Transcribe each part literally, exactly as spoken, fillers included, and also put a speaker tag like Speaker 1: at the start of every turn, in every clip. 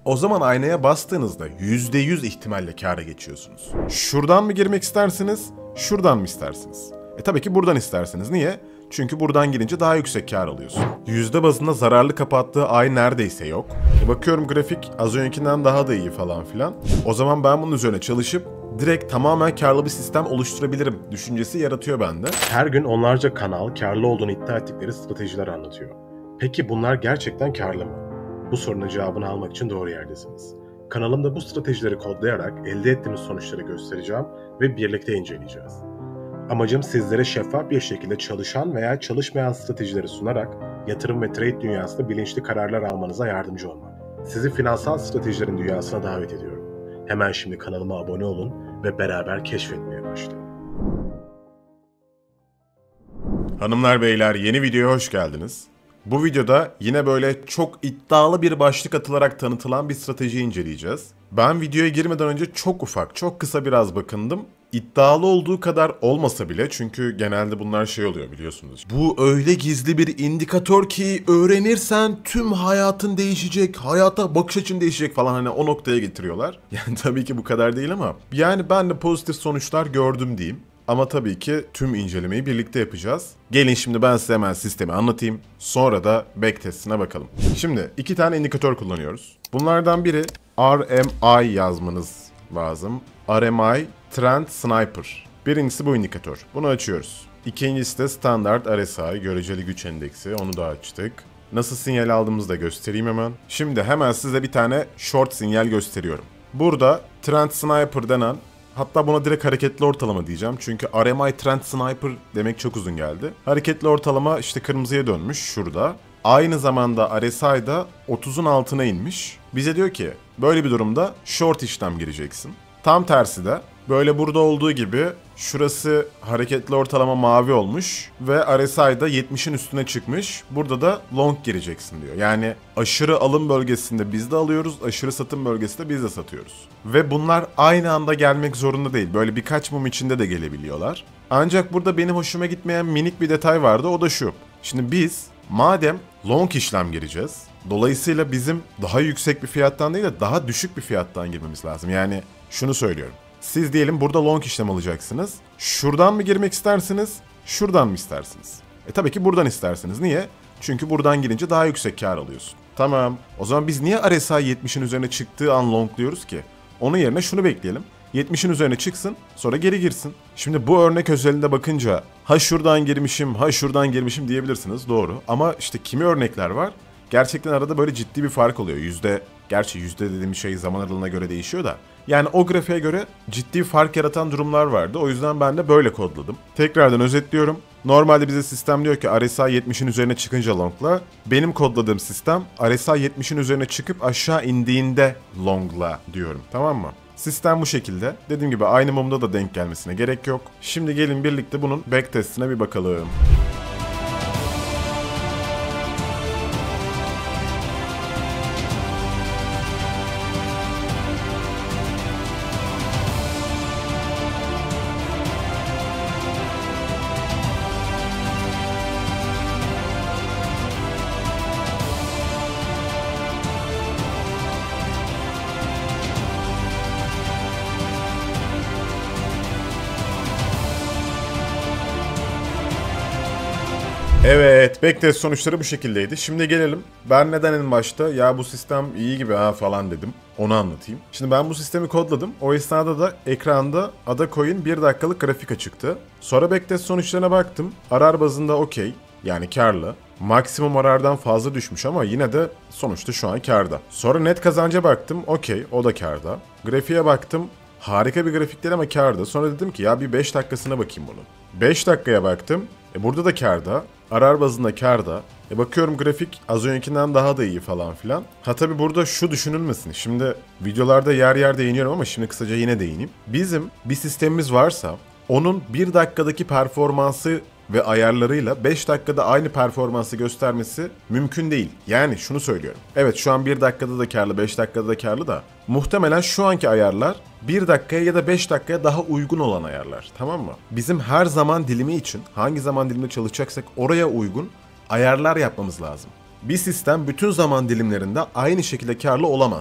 Speaker 1: O zaman aynaya bastığınızda yüzde yüz ihtimalle kâra geçiyorsunuz. Şuradan mı girmek istersiniz, şuradan mı istersiniz? E tabii ki buradan istersiniz. Niye? Çünkü buradan girince daha yüksek kâr alıyorsun. Yüzde bazında zararlı kapattığı ay neredeyse yok. E bakıyorum grafik az öncekinden daha da iyi falan filan. O zaman ben bunun üzerine çalışıp direkt tamamen karlı bir sistem oluşturabilirim düşüncesi yaratıyor bende.
Speaker 2: Her gün onlarca kanal karlı olduğunu iddia ettikleri stratejiler anlatıyor. Peki bunlar gerçekten karlı mı? Bu sorunun cevabını almak için doğru yerdesiniz. Kanalımda bu stratejileri kodlayarak elde ettiğimiz sonuçları göstereceğim ve birlikte inceleyeceğiz. Amacım sizlere şeffaf bir şekilde çalışan veya çalışmayan stratejileri sunarak yatırım ve trade dünyasında bilinçli kararlar almanıza yardımcı olmak. Sizi finansal stratejilerin dünyasına davet ediyorum. Hemen şimdi kanalıma abone olun ve beraber keşfetmeye başlayalım.
Speaker 1: Hanımlar beyler, yeni videoya hoş geldiniz. Bu videoda yine böyle çok iddialı bir başlık atılarak tanıtılan bir strateji inceleyeceğiz. Ben videoya girmeden önce çok ufak, çok kısa biraz bakındım. İddialı olduğu kadar olmasa bile, çünkü genelde bunlar şey oluyor biliyorsunuz. Bu öyle gizli bir indikatör ki öğrenirsen tüm hayatın değişecek, hayata bakış açın değişecek falan, hani o noktaya getiriyorlar. Yani tabii ki bu kadar değil ama yani ben de pozitif sonuçlar gördüm diyeyim. Ama tabii ki tüm incelemeyi birlikte yapacağız. Gelin şimdi ben size hemen sistemi anlatayım. Sonra da backtest'ine bakalım. Şimdi iki tane indikatör kullanıyoruz. Bunlardan biri R M I yazmanız lazım. R M I Trend Sniper. Birincisi bu indikatör. Bunu açıyoruz. İkincisi de Standart R S I göreceli güç endeksi. Onu da açtık. Nasıl sinyal aldığımızı da göstereyim hemen. Şimdi hemen size bir tane short sinyal gösteriyorum. Burada Trend Sniper denen, hatta buna direkt hareketli ortalama diyeceğim. Çünkü R M I Trend Sniper demek çok uzun geldi. Hareketli ortalama işte kırmızıya dönmüş şurada. Aynı zamanda R S I'da otuzun altına inmiş. Bize diyor ki böyle bir durumda short işlem gireceksin. Tam tersi de böyle burada olduğu gibi şurası hareketli ortalama mavi olmuş ve R S I'da yetmişin üstüne çıkmış. Burada da long gireceksin diyor. Yani aşırı alım bölgesinde biz de alıyoruz, aşırı satım bölgesinde biz de satıyoruz. Ve bunlar aynı anda gelmek zorunda değil. Böyle birkaç mum içinde de gelebiliyorlar. Ancak burada benim hoşuma gitmeyen minik bir detay vardı, o da şu. Şimdi biz madem long işlem gireceğiz, dolayısıyla bizim daha yüksek bir fiyattan değil de daha düşük bir fiyattan girmemiz lazım. Yani şunu söylüyorum. Siz diyelim burada long işlem alacaksınız. Şuradan mı girmek istersiniz, şuradan mı istersiniz? E tabii ki buradan istersiniz. Niye? Çünkü buradan girince daha yüksek kar alıyorsun. Tamam. O zaman biz niye R S I yetmişin üzerine çıktığı an longluyoruz ki? Onun yerine şunu bekleyelim. yetmişin üzerine çıksın, sonra geri girsin. Şimdi bu örnek özelinde bakınca ha şuradan girmişim, ha şuradan girmişim diyebilirsiniz. Doğru. Ama işte kimi örnekler var? Gerçekten arada böyle ciddi bir fark oluyor. Yüzde, gerçi yüzde dediğim şey zaman aralığına göre değişiyor da. Yani o grafiğe göre ciddi fark yaratan durumlar vardı. O yüzden ben de böyle kodladım. Tekrardan özetliyorum. Normalde bize sistem diyor ki R S I yetmişin üzerine çıkınca longla. Benim kodladığım sistem R S I yetmişin üzerine çıkıp aşağı indiğinde longla diyorum. Tamam mı? Sistem bu şekilde. Dediğim gibi aynı mumda da denk gelmesine gerek yok. Şimdi gelin birlikte bunun backtest'ine bir bakalım. Evet, backtest sonuçları bu şekildeydi. Şimdi gelelim. Ben neden en başta ya bu sistem iyi gibi ha falan dedim. Onu anlatayım. Şimdi ben bu sistemi kodladım. O esnada da ekranda Adacoin bir dakikalık grafik çıktı. Sonra backtest sonuçlarına baktım. Arar bazında okey. Yani karlı. Maksimum arardan fazla düşmüş ama yine de sonuçta şu an karda. Sonra net kazanca baktım. Okey, o da karda. Grafiğe baktım. Harika bir grafik değil ama karda. Sonra dedim ki ya bir beş dakikasına bakayım bunun. beş dakikaya baktım. E burada da karda. Arar bazında karda. E bakıyorum grafik az öncekinden daha da iyi falan filan. Ha tabi burada şu düşünülmesin. Şimdi videolarda yer yer değiniyorum ama şimdi kısaca yine değineyim. Bizim bir sistemimiz varsa onun bir dakikadaki performansı ve ayarlarıyla beş dakikada aynı performansı göstermesi mümkün değil. Yani şunu söylüyorum. Evet şu an bir dakikada da karlı, beş dakikada da karlı da muhtemelen şu anki ayarlar bir dakikaya ya da beş dakikaya daha uygun olan ayarlar. Tamam mı? Bizim her zaman dilimi için hangi zaman diliminde çalışacaksak oraya uygun ayarlar yapmamız lazım. Bir sistem bütün zaman dilimlerinde aynı şekilde karlı olamaz.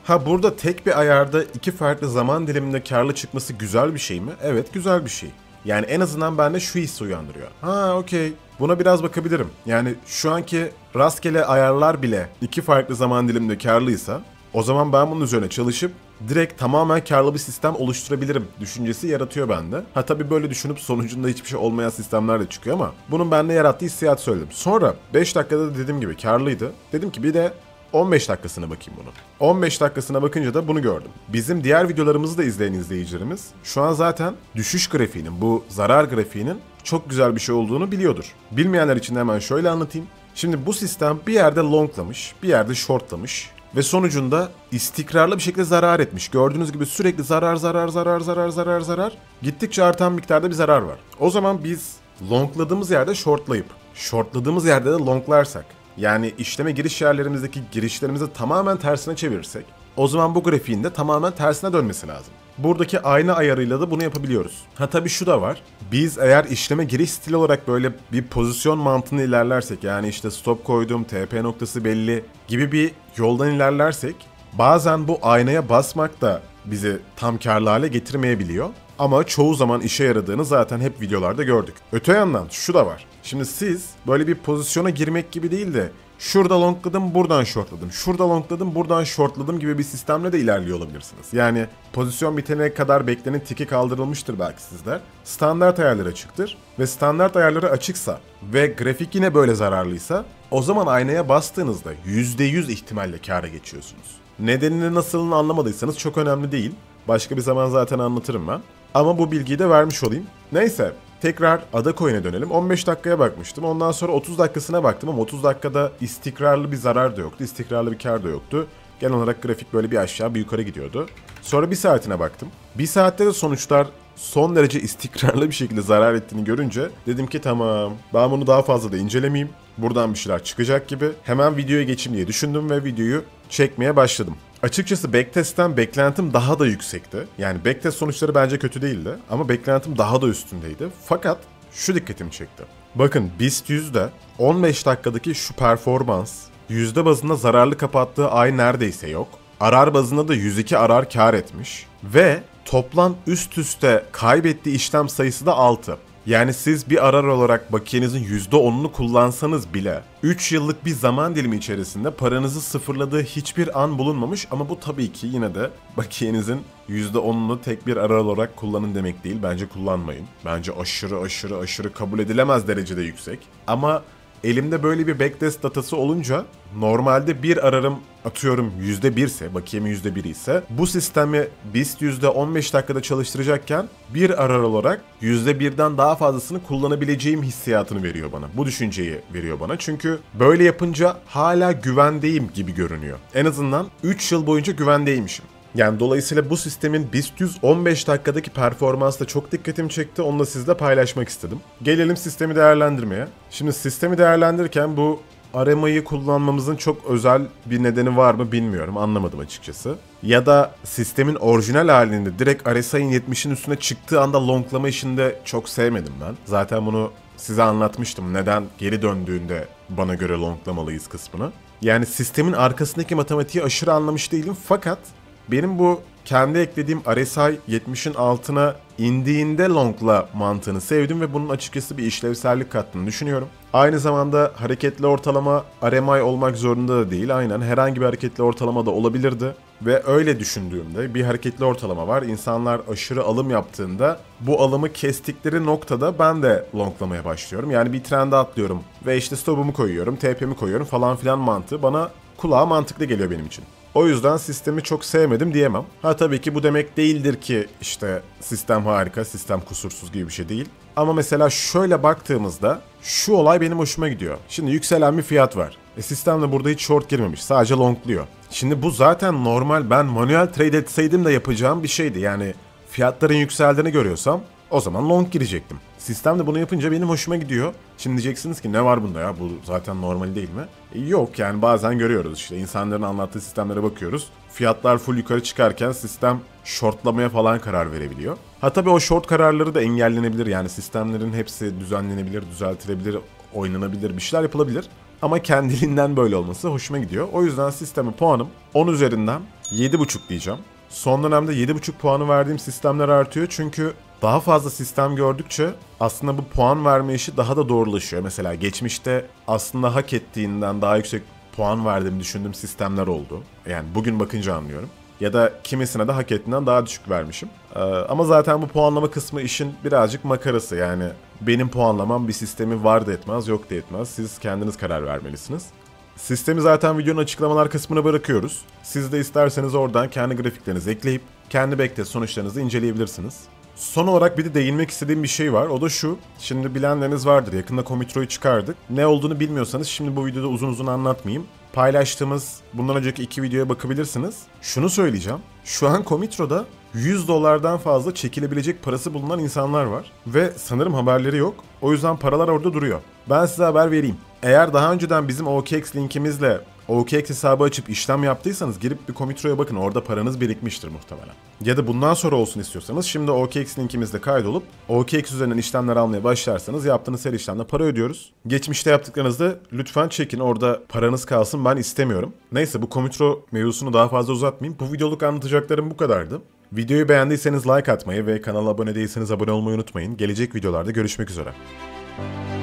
Speaker 1: Ha burada tek bir ayarda iki farklı zaman diliminde karlı çıkması güzel bir şey mi? Evet, güzel bir şey. Yani en azından bende şu hissi uyandırıyor. Ha okey, buna biraz bakabilirim. Yani şu anki rastgele ayarlar bile iki farklı zaman diliminde karlıysa o zaman ben bunun üzerine çalışıp direkt tamamen karlı bir sistem oluşturabilirim düşüncesi yaratıyor bende. Ha tabii böyle düşünüp sonucunda hiçbir şey olmayan sistemler de çıkıyor ama bunun bende yarattığı hissiyat söyledim. Sonra beş dakikada da dediğim gibi karlıydı. Dedim ki bir de on beş dakikasına bakayım bunu. on beş dakikasına bakınca da bunu gördüm. Bizim diğer videolarımızı da izleyen izleyicilerimiz şu an zaten düşüş grafiğinin, bu zarar grafiğinin çok güzel bir şey olduğunu biliyordur. Bilmeyenler için de hemen şöyle anlatayım. Şimdi bu sistem bir yerde longlamış, bir yerde shortlamış ve sonucunda istikrarlı bir şekilde zarar etmiş. Gördüğünüz gibi sürekli zarar, zarar, zarar, zarar, zarar, zarar. Gittikçe artan miktarda bir zarar var. O zaman biz longladığımız yerde shortlayıp, shortladığımız yerde de longlarsak, yani işleme giriş yerlerimizdeki girişlerimizi tamamen tersine çevirirsek, o zaman bu grafiğin de tamamen tersine dönmesi lazım. Buradaki ayna ayarıyla da bunu yapabiliyoruz. Ha tabii şu da var. Biz eğer işleme giriş stili olarak böyle bir pozisyon mantığını ilerlersek, yani işte stop koydum, T P noktası belli gibi bir yoldan ilerlersek, bazen bu aynaya basmak da bizi tam karlı hale getirmeyebiliyor. Ama çoğu zaman işe yaradığını zaten hep videolarda gördük. Öte yandan şu da var. Şimdi siz böyle bir pozisyona girmek gibi değil de şurada longladım, buradan shortladım, şurada longladım, buradan shortladım gibi bir sistemle de ilerliyor olabilirsiniz. Yani pozisyon bitene kadar beklenin tiki kaldırılmıştır belki sizler. Standart ayarları açıktır ve standart ayarları açıksa ve grafik yine böyle zararlıysa o zaman aynaya bastığınızda yüzde yüz ihtimalle kâra geçiyorsunuz. Nedenini nasılını anlamadıysanız çok önemli değil. Başka bir zaman zaten anlatırım ben. Ama bu bilgiyi de vermiş olayım. Neyse, tekrar Adacoin'e dönelim. on beş dakikaya bakmıştım. Ondan sonra otuz dakikasına baktım ama otuz dakikada istikrarlı bir zarar da yoktu. İstikrarlı bir kar da yoktu. Genel olarak grafik böyle bir aşağı bir yukarı gidiyordu. Sonra bir saatine baktım. Bir saatte de sonuçlar son derece istikrarlı bir şekilde zarar ettiğini görünce dedim ki tamam, ben bunu daha fazla da incelemeyeyim. Buradan bir şeyler çıkacak gibi. Hemen videoya geçeyim diye düşündüm ve videoyu çekmeye başladım. Açıkçası backtest'ten beklentim daha da yüksekti. Yani backtest sonuçları bence kötü değildi ama beklentim daha da üstündeydi. Fakat şu dikkatimi çekti. Bakın B I S T yüzde on beş dakikadaki şu performans, yüzde bazında zararlı kapattığı ay neredeyse yok. Arar bazında da yüz iki arar kar etmiş ve toplam üst üste kaybettiği işlem sayısı da altı. Yani siz bir arar olarak bakiyenizin yüzde onunu kullansanız bile üç yıllık bir zaman dilimi içerisinde paranızı sıfırladığı hiçbir an bulunmamış ama bu tabii ki yine de bakiyenizin yüzde onunu tek bir arar olarak kullanın demek değil. Bence kullanmayın. Bence aşırı aşırı aşırı kabul edilemez derecede yüksek. Ama elimde böyle bir backtest datası olunca normalde bir ararım atıyorum yüzde bir ise, bakiyemi yüzde bir ise bu sistemi B I S T yüzde on beş dakikada çalıştıracakken bir arar olarak yüzde birden daha fazlasını kullanabileceğim hissiyatını veriyor bana. Bu düşünceyi veriyor bana. Çünkü böyle yapınca hala güvendeyim gibi görünüyor. En azından üç yıl boyunca güvendeymişim. Yani dolayısıyla bu sistemin B I S T yüz on beş dakikadaki performansı da çok dikkatimi çekti. Onu da sizle paylaşmak istedim. Gelelim sistemi değerlendirmeye. Şimdi sistemi değerlendirirken bu R M I'yi kullanmamızın çok özel bir nedeni var mı bilmiyorum. Anlamadım açıkçası. Ya da sistemin orijinal halinde direkt R S I'nin yetmişin üstüne çıktığı anda longlama işini de çok sevmedim ben. Zaten bunu size anlatmıştım. Neden geri döndüğünde bana göre longlamalıyız kısmını. Yani sistemin arkasındaki matematiği aşırı anlamış değilim. Fakat benim bu kendi eklediğim R S I yetmişin altına indiğinde longla mantığını sevdim ve bunun açıkçası bir işlevsellik kattığını düşünüyorum. Aynı zamanda hareketli ortalama R M I olmak zorunda da değil. Aynen herhangi bir hareketli ortalama da olabilirdi. Ve öyle düşündüğümde bir hareketli ortalama var. İnsanlar aşırı alım yaptığında bu alımı kestikleri noktada ben de longlamaya başlıyorum. Yani bir trende atlıyorum ve işte stopumu koyuyorum, T P'mi koyuyorum falan filan mantığı bana kulağa mantıklı geliyor benim için. O yüzden sistemi çok sevmedim diyemem. Ha tabii ki bu demek değildir ki işte sistem harika, sistem kusursuz gibi bir şey değil. Ama mesela şöyle baktığımızda şu olay benim hoşuma gidiyor. Şimdi yükselen bir fiyat var. E sistem de burada hiç short girmemiş. Sadece longluyor. Şimdi bu zaten normal, ben manuel trade etseydim de yapacağım bir şeydi. Yani fiyatların yükseldiğini görüyorsam o zaman long girecektim. Sistem de bunu yapınca benim hoşuma gidiyor. Şimdi diyeceksiniz ki ne var bunda ya, bu zaten normal değil mi? E yok yani bazen görüyoruz işte insanların anlattığı sistemlere bakıyoruz. Fiyatlar full yukarı çıkarken sistem shortlamaya falan karar verebiliyor. Ha tabii o short kararları da engellenebilir. Yani sistemlerin hepsi düzenlenebilir, düzeltilebilir, oynanabilir, bir şeyler yapılabilir. Ama kendiliğinden böyle olması hoşuma gidiyor. O yüzden sisteme puanım on üzerinden yedi buçuk diyeceğim. Son dönemde yedi buçuk puanı verdiğim sistemler artıyor çünkü daha fazla sistem gördükçe aslında bu puan verme işi daha da doğrulaşıyor. Mesela geçmişte aslında hak ettiğinden daha yüksek puan verdiğimi düşündüğüm sistemler oldu. Yani bugün bakınca anlıyorum. Ya da kimisine de hak ettiğinden daha düşük vermişim. Ee, ama zaten bu puanlama kısmı işin birazcık makarası. Yani benim puanlamam bir sistemi var da etmez, yok da etmez. Siz kendiniz karar vermelisiniz. Sistemi zaten videonun açıklamalar kısmına bırakıyoruz. Siz de isterseniz oradan kendi grafiklerinizi ekleyip kendi backtest sonuçlarınızı inceleyebilirsiniz. Son olarak bir de değinmek istediğim bir şey var. O da şu. Şimdi bilenleriniz vardır. Yakında Comitro'yu çıkardık. Ne olduğunu bilmiyorsanız şimdi bu videoda uzun uzun anlatmayayım. Paylaştığımız bundan önceki iki videoya bakabilirsiniz. Şunu söyleyeceğim. Şu an Comitro'da yüz dolardan fazla çekilebilecek parası bulunan insanlar var. Ve sanırım haberleri yok. O yüzden paralar orada duruyor. Ben size haber vereyim. Eğer daha önceden bizim O K X linkimizle O K X hesabı açıp işlem yaptıysanız girip bir Comitro'ya bakın, orada paranız birikmiştir muhtemelen. Ya da bundan sonra olsun istiyorsanız şimdi O K X linkimizle kaydolup O K X üzerinden işlemler almaya başlarsanız yaptığınız her işlemde para ödüyoruz. Geçmişte yaptıklarınızda lütfen çekin, orada paranız kalsın, ben istemiyorum. Neyse, bu Comitro mevzusunu daha fazla uzatmayayım. Bu videoluk anlatacaklarım bu kadardı. Videoyu beğendiyseniz like atmayı ve kanala abone değilseniz abone olmayı unutmayın. Gelecek videolarda görüşmek üzere.